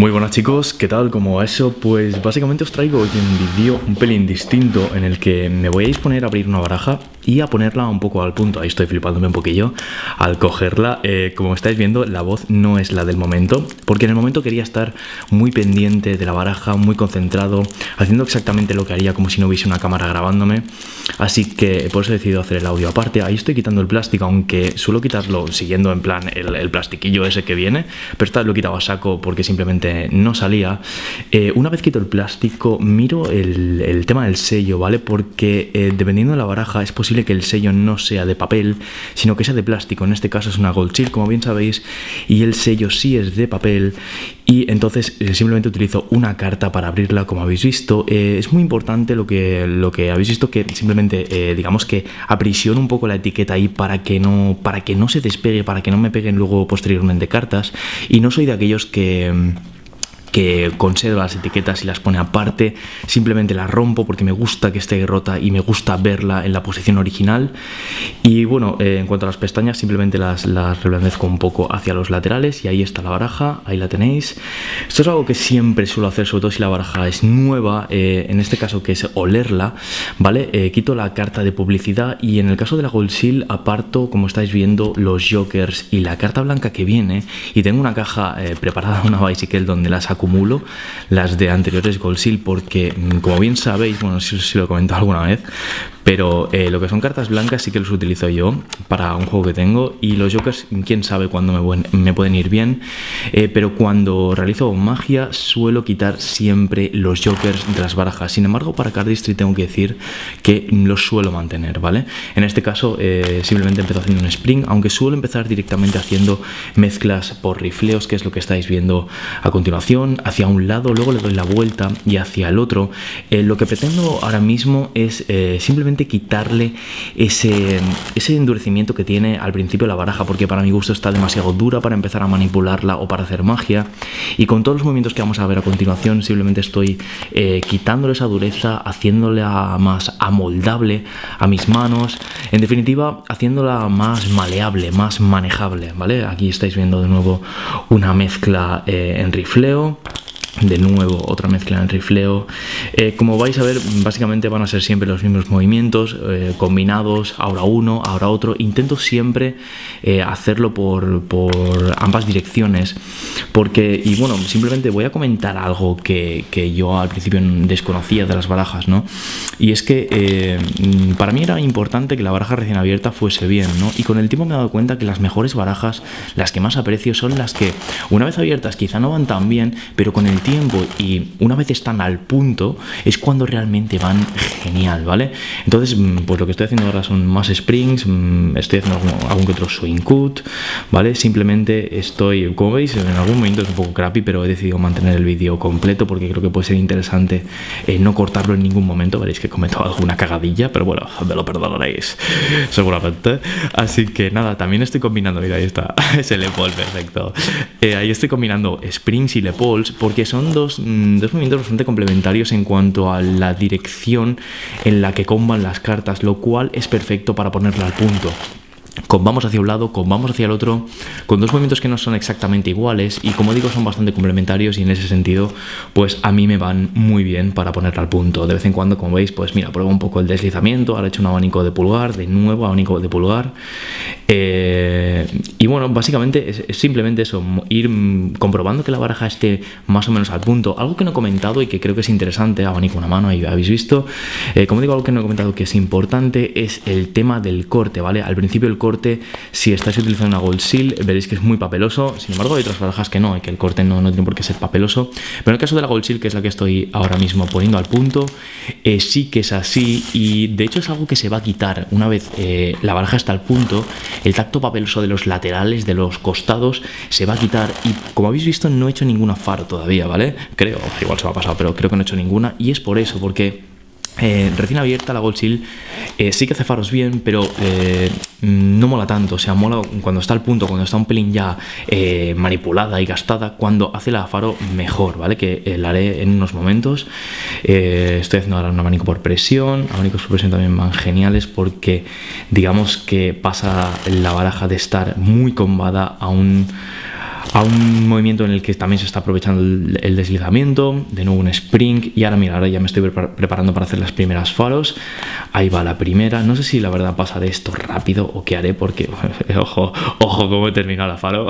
Muy buenas chicos, ¿qué tal? ¿Cómo va eso? Pues básicamente os traigo hoy un vídeo un pelín distinto en el que me voy a disponer a abrir una baraja y a ponerla un poco al punto. Ahí estoy flipándome un poquillo al cogerla. Como estáis viendo, la voz no es la del momento, porque en el momento quería estar muy pendiente de la baraja, muy concentrado, haciendo exactamente lo que haría como si no hubiese una cámara grabándome. Así que por eso he decidido hacer el audio aparte. Ahí estoy quitando el plástico, aunque suelo quitarlo siguiendo en plan el plastiquillo ese que viene, pero esta vez lo he quitado a saco porque simplemente no salía. Una vez quito el plástico, miro el tema del sello, ¿vale? Porque dependiendo de la baraja es posible que el sello no sea de papel, sino que sea de plástico. En este caso es una Gold Seal, como bien sabéis, y el sello sí es de papel. Y entonces simplemente utilizo una carta para abrirla, como habéis visto. Es muy importante lo que habéis visto, que simplemente digamos que aprisiono un poco la etiqueta ahí para que no se despegue, para que no me peguen luego posteriormente cartas. Y no soy de aquellos que conserva las etiquetas y las pone aparte. Simplemente las rompo porque me gusta que esté rota y me gusta verla en la posición original. Y bueno, en cuanto a las pestañas, simplemente las reblandezco un poco hacia los laterales y ahí está la baraja, ahí la tenéis. Esto es algo que siempre suelo hacer, sobre todo si la baraja es nueva, en este caso que es olerla, ¿vale? Quito la carta de publicidad y en el caso de la Gold Seal aparto, como estáis viendo, los jokers y la carta blanca que viene, y tengo una caja preparada, una bicycle, donde las acumulo, las de anteriores Gold Seal, porque como bien sabéis, bueno, no sé si lo he comentado alguna vez, pero lo que son cartas blancas sí que los utilizo yo para un juego que tengo, y los jokers quién sabe cuándo me pueden ir bien, pero cuando realizo magia suelo quitar siempre los jokers de las barajas. Sin embargo, para Cardistry tengo que decir que los suelo mantener, ¿vale? En este caso simplemente empiezo haciendo un spring, aunque suelo empezar directamente haciendo mezclas por rifleos, que es lo que estáis viendo a continuación, hacia un lado, luego le doy la vuelta y hacia el otro. Lo que pretendo ahora mismo es simplemente quitarle ese endurecimiento que tiene al principio la baraja, porque para mi gusto está demasiado dura para empezar a manipularla o para hacer magia, y con todos los movimientos que vamos a ver a continuación simplemente estoy quitándole esa dureza, haciéndola más amoldable a mis manos, en definitiva haciéndola más maleable, más manejable, ¿vale? Aquí estáis viendo de nuevo una mezcla en rifleo. De nuevo otra mezcla en rifleo. Como vais a ver, básicamente van a ser siempre los mismos movimientos combinados, ahora uno, ahora otro. Intento siempre hacerlo por ambas direcciones, porque, y bueno, simplemente voy a comentar algo que yo al principio desconocía de las barajas, ¿no? Y es que para mí era importante que la baraja recién abierta fuese bien, ¿no? Y con el tiempo me he dado cuenta que las mejores barajas, las que más aprecio, son las que una vez abiertas quizá no van tan bien, pero con el tiempo y una vez están al punto es cuando realmente van genial, ¿vale? Entonces pues lo que estoy haciendo ahora son más springs, estoy haciendo algún que otro swing cut, ¿vale? Simplemente estoy, como veis, en algún momento es un poco crappy, pero he decidido mantener el vídeo completo porque creo que puede ser interesante no cortarlo en ningún momento. Veréis que he cometido alguna cagadilla, pero bueno, me lo perdonaréis seguramente. Así que nada, también estoy combinando, mira, ahí está, es el lepol, perfecto. Ahí estoy combinando springs y lepols porque son dos movimientos bastante complementarios en cuanto a la dirección en la que comban las cartas, lo cual es perfecto para ponerla al punto. Combamos hacia un lado, combamos hacia el otro, con dos movimientos que no son exactamente iguales, y como digo, son bastante complementarios, y en ese sentido pues a mí me van muy bien para ponerla al punto. De vez en cuando, como veis, pues mira, pruebo un poco el deslizamiento, ahora he hecho un abanico de pulgar, de nuevo abanico de pulgar, y bueno, básicamente es simplemente eso, ir comprobando que la baraja esté más o menos al punto. Algo que no he comentado y que creo que es interesante, abanico una mano, ahí habéis visto, como digo, algo que no he comentado que es importante es el tema del corte, ¿vale? Al principio el corte, si estáis utilizando una Gold Seal, veréis que es muy papeloso. Sin embargo, hay otras barajas que no, y que el corte no tiene por qué ser papeloso, pero en el caso de la Gold Seal, que es la que estoy ahora mismo poniendo al punto, sí que es así, y de hecho es algo que se va a quitar una vez la baraja está al punto. El tacto papeloso de los laterales, de los costados, se va a quitar, y como habéis visto no he hecho ninguna faro todavía, ¿vale? Creo, igual se me ha pasado, pero creo que no he hecho ninguna, y es por eso, porque recién abierta la Gold Seal sí que hace faros bien, pero no mola tanto. O sea, mola cuando está al punto, cuando está un pelín ya manipulada y gastada. Cuando hace la faro mejor, ¿vale? Que la haré en unos momentos. Estoy haciendo ahora un abanico por presión. Abanicos por presión también van geniales porque digamos que pasa la baraja de estar muy combada a un movimiento en el que también se está aprovechando el deslizamiento, de nuevo un spring, y ahora mira, ahora ya me estoy preparando para hacer las primeras faros. Ahí va la primera, no sé si la verdad pasaré esto rápido o qué haré, porque ojo cómo he terminado la faro.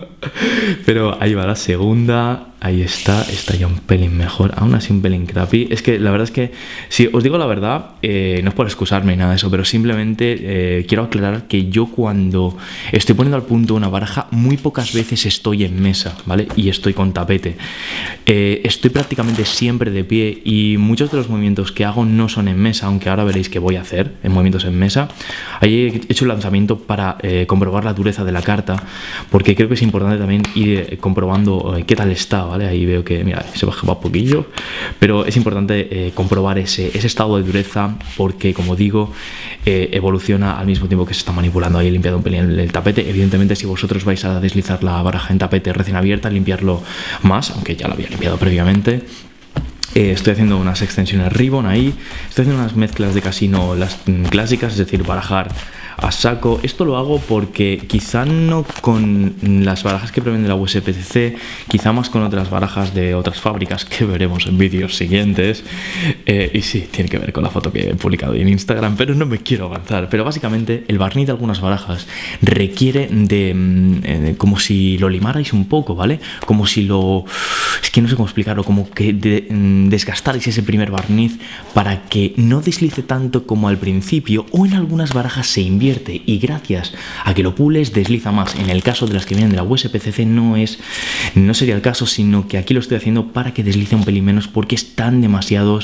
Pero ahí va la segunda, ahí está ya un pelín mejor, aún así un pelín crappy. Es que la verdad es que, si os digo la verdad, no es por excusarme ni nada de eso, pero simplemente quiero aclarar que yo cuando estoy poniendo al punto una baraja, muy pocas veces estoy en mesa, ¿vale? Y estoy con tapete. Estoy prácticamente siempre de pie y muchos de los movimientos que hago no son en mesa, aunque ahora veréis que voy a hacer en movimientos en mesa. Ahí he hecho un lanzamiento para comprobar la dureza de la carta, porque creo que es importante también ir comprobando qué tal está, ¿vale? Ahí veo que, mira, se bajaba un poquillo, pero es importante comprobar ese estado de dureza, porque como digo, evoluciona al mismo tiempo que se está manipulando. Ahí he limpiado un pelín el tapete. Evidentemente, si vosotros vais a deslizar la baraja en tapete recién abierta, limpiarlo más, aunque ya lo había limpiado previamente. Estoy haciendo unas extensiones ribbon ahí, estoy haciendo unas mezclas de casino, las clásicas, es decir, barajar a saco. Esto lo hago porque quizá no con las barajas que prevén de la USPCC, quizá más con otras barajas de otras fábricas que veremos en vídeos siguientes. Y sí, tiene que ver con la foto que he publicado en Instagram, pero no me quiero avanzar. Pero básicamente el barniz de algunas barajas requiere de como si lo limarais un poco, ¿vale? Como si lo... es que no sé cómo explicarlo, como que desgastarais ese primer barniz para que no deslice tanto como al principio, o en algunas barajas se invierte y gracias a que lo pules desliza más. En el caso de las que vienen de la USPCC no sería el caso, sino que aquí lo estoy haciendo para que deslice un pelín menos, porque están demasiado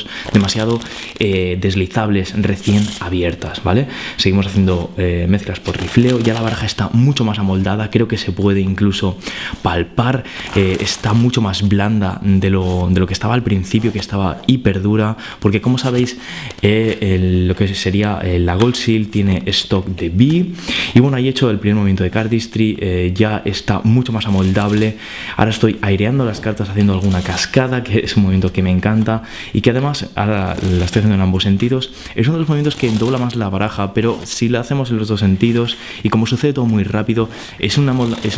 deslizables recién abiertas, ¿vale? Seguimos haciendo mezclas por rifleo, ya la baraja está mucho más amoldada, creo que se puede incluso palpar, está mucho más blanda de lo que estaba al principio, que estaba hiper dura, porque como sabéis, lo que sería la Gold Seal tiene stock de B, y bueno, ahí he hecho el primer movimiento de cardistry, ya está mucho más amoldable. Ahora estoy aireando las cartas, haciendo alguna cascada, que es un movimiento que me encanta y que además ahora la estoy haciendo en ambos sentidos. Es uno de los movimientos que dobla más la baraja, pero si la hacemos en los dos sentidos y como sucede todo muy rápido, es una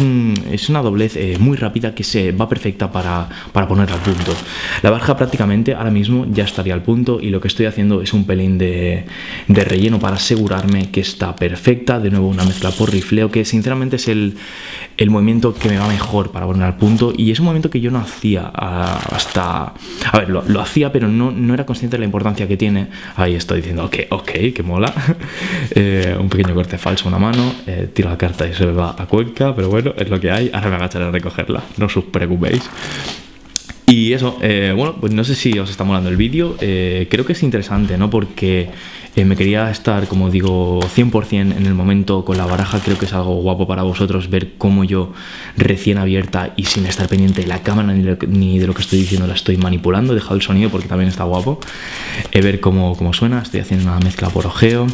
doblez muy rápida que se va perfecta para ponerla al punto. La baraja prácticamente ahora mismo ya estaría al punto, y lo que estoy haciendo es un pelín de relleno para asegurarme que está perfecta. De nuevo una mezcla por rifleo, que sinceramente es el movimiento que me va mejor para poner al punto, y es un movimiento que yo no hacía hasta... a ver, lo hacía, pero no era consciente de la importancia que tiene. Ahí estoy diciendo ok, que mola. Un pequeño corte falso, una mano, tiro la carta y se me va a Cuenca, pero bueno, es lo que hay. Ahora me agacharé a recogerla, no os preocupéis. Y eso, bueno, pues no sé si os está molando el vídeo. Creo que es interesante, ¿no? Porque me quería estar, como digo, 100% en el momento con la baraja. Creo que es algo guapo para vosotros ver cómo yo, recién abierta y sin estar pendiente de la cámara ni de lo que estoy diciendo, la estoy manipulando. He dejado el sonido porque también está guapo. Ver cómo suena. Estoy haciendo una mezcla por ojeo.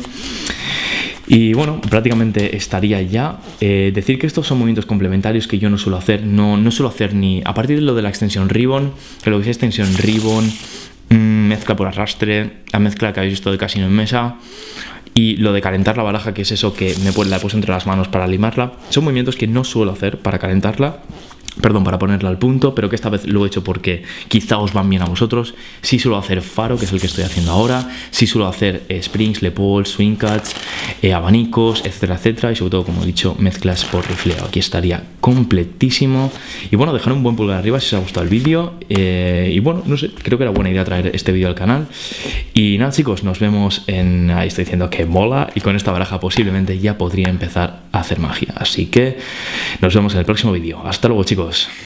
Y bueno, prácticamente estaría ya. Decir que estos son movimientos complementarios que yo no suelo hacer. No suelo hacer ni a partir de lo de la extensión ribbon, que lo que es extensión ribbon, mezcla por arrastre, la mezcla que habéis visto de casino en mesa, y lo de calentar la baraja, que es eso que la he puesto entre las manos para limarla. Son movimientos que no suelo hacer para calentarla, perdón, para ponerla al punto, pero que esta vez lo he hecho porque quizá os van bien a vosotros. Sí suelo hacer faro, que es el que estoy haciendo ahora. Sí suelo hacer springs, le balls, swing cuts, abanicos, etcétera, etcétera. Y sobre todo, como he dicho, mezclas por rifleo. Aquí estaría completísimo. Y bueno, dejar un buen pulgar arriba si os ha gustado el vídeo. Y bueno, no sé, creo que era buena idea traer este vídeo al canal. Y nada, chicos, nos vemos en... ahí estoy diciendo que mola. Y con esta baraja posiblemente ya podría empezar a hacer magia. Así que nos vemos en el próximo vídeo. Hasta luego, chicos.